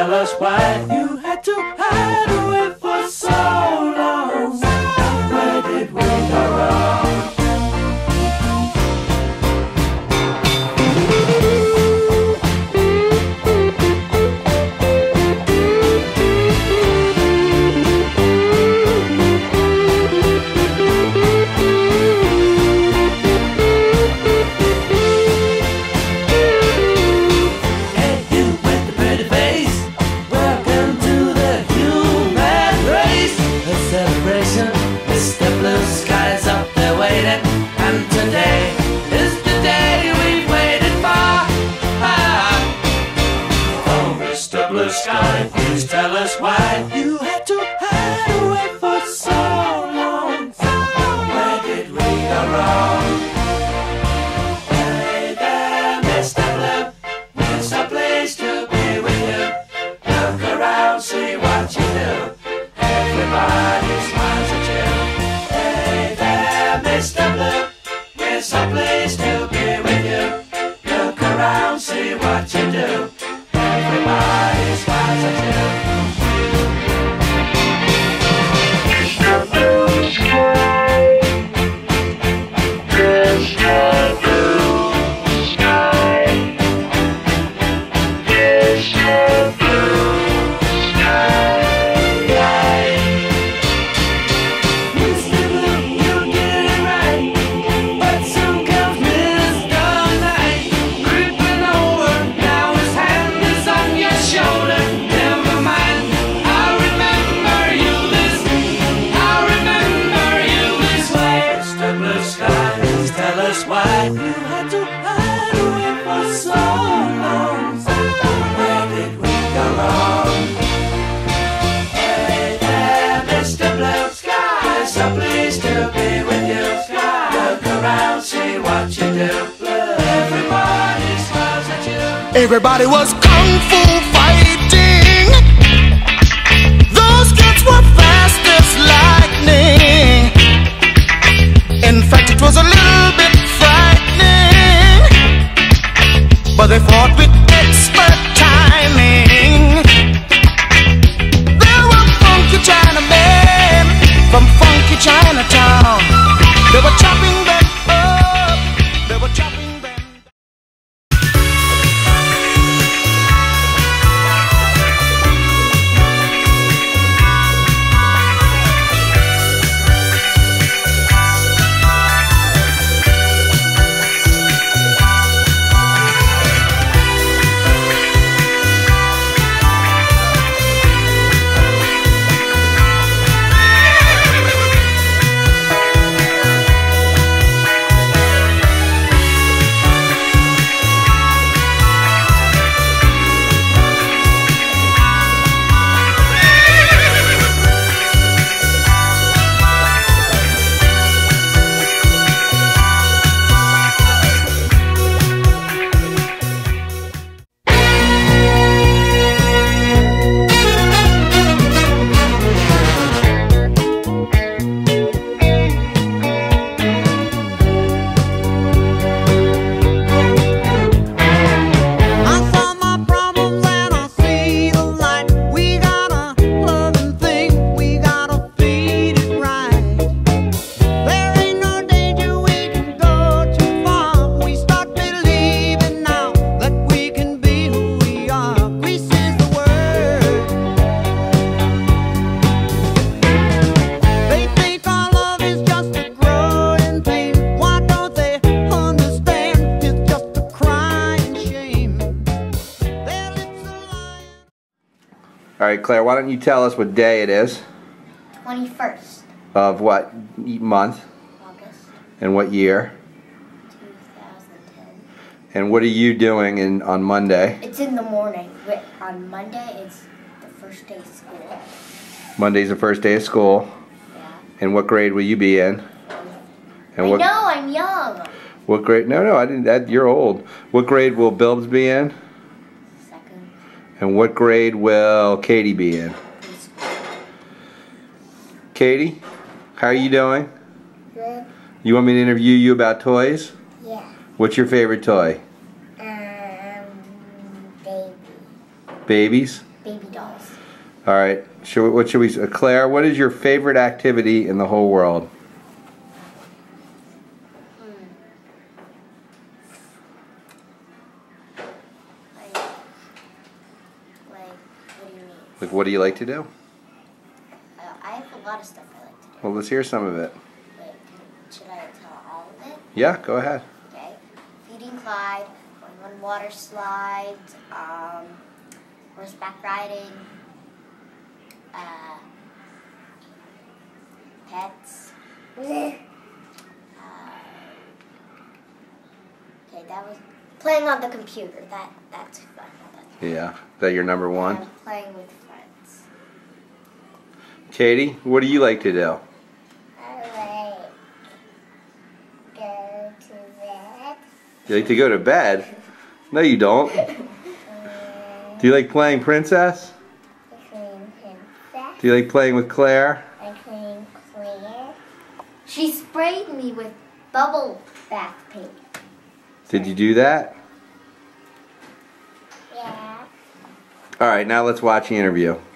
tell us why you had to hide away for so long. Where did we go wrong? Sky, please tell us why you had to hide away for so long. Where did we go wrong? Hey there, Mr. Blue, it's a place to be with you. Look around, see what you do. Everybody smiles at you. Hey there, Mr. Blue, it's a place to be with you. Look around, see what you do. Everybody smiles at you. Mr. Blue Sky, Mr. Blue Sky, Mr. Blue Sky. Mr. Blue, you get it right, but soon comes Mr. Night, creeping over. Now his hand is on your shoulder. Never mind, I remember you this way. Mr. Blue Sky, please tell us why you had to hide away for so long. Where did we go wrong? Hey there, Mr. Blue Sky, so pleased to be with you. Look around, see what you do. Everybody smiles at you. Everybody was kung fu fighting. Those kids were fast as lightning. In fact, it was a little bit frightening, but they fought with expert timing. There were funky Chinamen from funky Chinatown. They were chopping them up, they were chopping them down. All right, Claire, why don't you tell us what day it is? 21st. Of what month? August. And what year? 2010. And what are you doing on Monday? It's in the morning. On Monday, it's the first day of school. Monday's the first day of school. Yeah. And what grade will you be in? And I know, I'm young. What grade? No, I didn't. You're old. What grade will Bilbs be in? Second. And what grade will Katie be in? Katie, how are you doing? Good. You want me to interview you about toys? Yeah. What's your favorite toy? Baby. Babies? baby dolls. All right. What should we? Claire, what is your favorite activity in the whole world? What do you mean? Like, what do you like to do? I have a lot of stuff I like to do. Well, let's hear some of it. Wait, should I tell all of it? Yeah, go ahead. Okay. Feeding Clyde, going on water slides, horseback riding, pets. Okay, that was playing on the computer. That's fun. Yeah. Is that your number one? And playing with friends. Katie, what do you like to do? I like go to bed. You like to go to bed? No, you don't. Do you like playing princess? Clean princess. Do you like playing with Claire? I clean Claire. She sprayed me with bubble bath paint. Did you do that? Yeah. All right, now let's watch the interview.